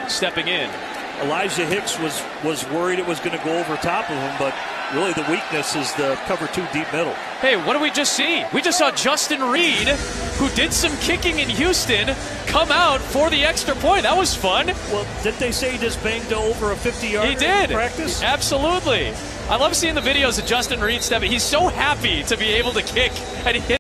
stepping in. Elijah Hicks was worried it was going to go over top of him, but really the weakness is the cover 2 deep middle. Hey, what did we just see? We just saw Justin Reid, who did some kicking in Houston, come out for the extra point. That was fun. Well, didn't they say he just banged over a 50-yard He did. practice? Absolutely. I love seeing the videos of Justin Reid stepping. He's so happy to be able to kick and hit.